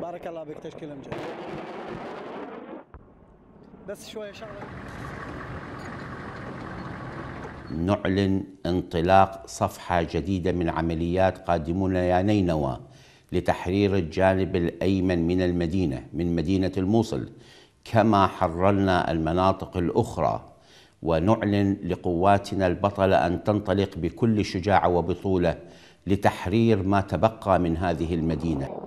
بارك الله بك، تشكيل امجد. بس شويه شغله. نعلن انطلاق صفحة جديدة من عمليات قادمون يا نينوى لتحرير الجانب الأيمن من المدينة، من مدينة الموصل، كما حررنا المناطق الأخرى. ونعلن لقواتنا البطلة أن تنطلق بكل شجاعة وبطولة لتحرير ما تبقى من هذه المدينة.